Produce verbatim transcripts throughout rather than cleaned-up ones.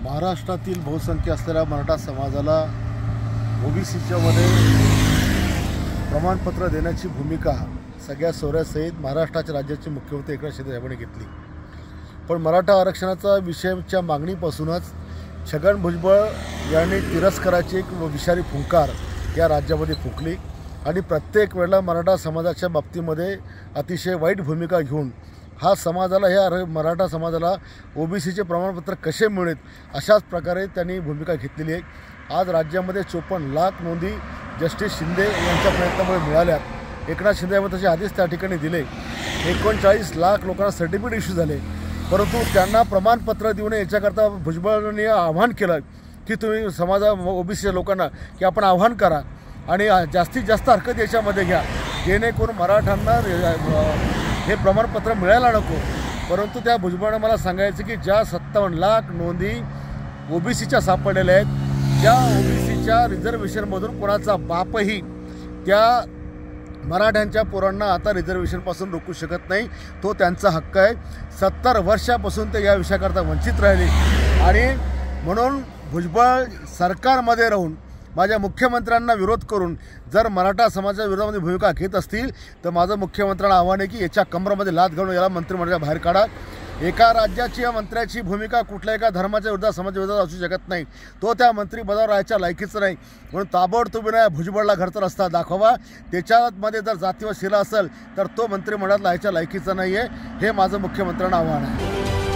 महाराष्ट्रातील बहुसंख्य असलेल्या मराठा समाजाला ओबीसीच्या मध्ये प्रमाणपत्र देण्याची भूमिका सगळ्या सोयऱ्यासहित महाराष्ट्राच्या राज्याचे मुख्यमंत्री एकनाथ शिंदे साहेबांनी घेतली। पण मराठा आरक्षणाचा विषयाच्या मागणीपासूनच छगन भुजबळ यांनी तिरस्काराची एक विषारी फुंकार या राज्यामध्ये फुंकली आणि प्रत्येक वेळेला मराठा समाजाच्या बाबतीमध्ये अतिशय वाईट भूमिका घेऊन हा समाजाला ह्या मराठा समाजाला ओबीसीचे प्रमाणपत्र कसे मिळेल अशाच प्रकारे त्यांनी भूमिका घेतलेली आहे। आज राज्यामध्ये चोपन्न लाख नोंदी जस्टिस शिंदे यांच्या प्रयत्नामुळे मिळाल्यात। एकनाथ शिंदे यांनी त्याचे आदेश त्या ठिकाणी दिले। एकोणचाळीस लाख लोकांना सर्टिफिकेट इश्यू झाले, परंतु त्यांना प्रमाणपत्र देऊ नये याच्याकरता भुजबळांनी आव्हान केलं की तुम्ही समाजा ओबीसीच्या लोकांना की आपण आव्हान करा आणि जास्तीत जास्त हरकत याच्यामध्ये घ्या, जेणेकरून मराठ्यांना हे प्रमाणपत्र मिळायला नको। परंतु त्या भुजबळांना मला सांगायचं की ज्या सत्तावन्न लाख नोंदी ओबीसीच्या सापडलेल्या आहेत, त्या ओबीसीच्या रिझर्वेशनमधून कोणाचा बापही त्या मराठ्यांच्या पोरांना आता रिझर्वेशनपासून रोखू शकत नाही। तो त्यांचा हक्क आहे। सत्तर वर्षापासून ते या विषयाकरता वंचित राहिले आणि म्हणून भुजबळ सरकारमध्ये राहून माझ्या मुख्यमंत्र्यांना विरोध करून जर मराठा समाजाच्या विरोधामध्ये भूमिका घेत असतील तर माझं मुख्यमंत्र्यांना आव्हान आहे की याच्या कमरामध्ये लाथ घालून याला मंत्रिमंडळाच्या बाहेर काढा। एका राज्याची या मंत्र्याची भूमिका कुठल्या एका धर्माच्या विरोधात समाजाच्या विरोधात असू शकत नाही। तो त्या मंत्रिपदावर राहायच्या लायकीचं नाही, म्हणून ताबडतोबीने भुजबळला घरचा रस्ता दाखवा। त्याच्यामध्ये जर जातीवर शिला असेल तर तो मंत्रिमंडळात राहायच्या लायकीचा नाही आहे, हे माझं मुख्यमंत्र्यांना आव्हान आहे।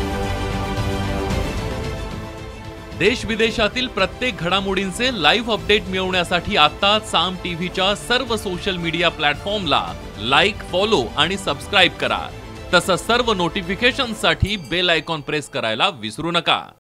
देश विदेशातील प्रत्येक घडामोडींचे लाईव्ह अपडेट मिळवण्यासाठी आता साम टीव्हीच्या सर्व सोशल मीडिया प्लॅटफॉर्मला लाईक, फॉलो आणि सबस्क्राईब करा। तसंच सर्व नोटिफिकेशनसाठी बेल आयकॉन प्रेस करायला विसरू नका।